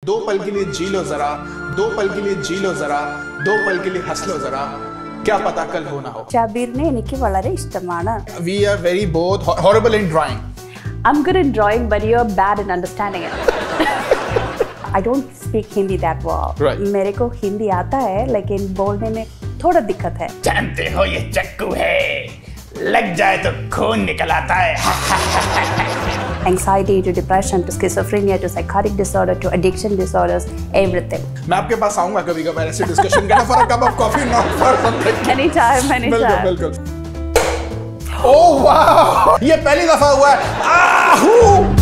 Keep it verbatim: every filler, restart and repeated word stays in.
दो पल के लिए जी लो जरा, दो पल के लिए जी लो जरा, दो पल के लिए हंस लो जरा, क्या पता कल हो ना हो. ഷബീറിനെ എനിക്ക് വളരെ ഇഷ്ടമാണ്. We are very both horrible in drawing. I'm good in drawing, but you're bad in understanding it. I don't speak Hindi that well. Right. मेरे को हिंदी आता है, लेकिन बोलने में थोड़ा दिक्कत है. जानते हो ये चक्कू है, लग जाए तो खून निकल आता है. Anxiety to depression to schizophrenia to psychotic disorder to addiction disorders, everything. मैं आपके पास आऊंगा कभी कभार ऐसे डिस्कशन करना for a cup of coffee, not for something. Anytime, anytime. बिल्कुल बिल्कुल. Oh wow! ये पहली दफा हुआ है.